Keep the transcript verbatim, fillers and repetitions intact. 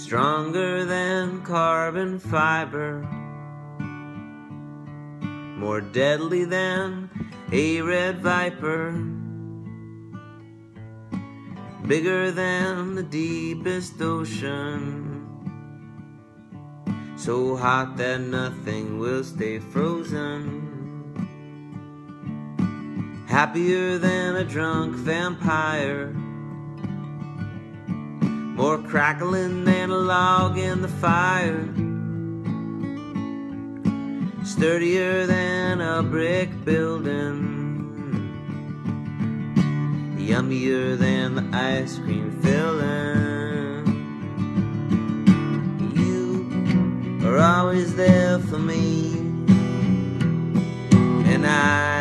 stronger than carbon fiber, more deadly than a red viper, bigger than the deepest ocean, so hot that nothing will stay frozen, happier than a drunk vampire, more crackling than a log in the fire, sturdier than a brick building, yummier than the ice cream filling. You are always there for me, and I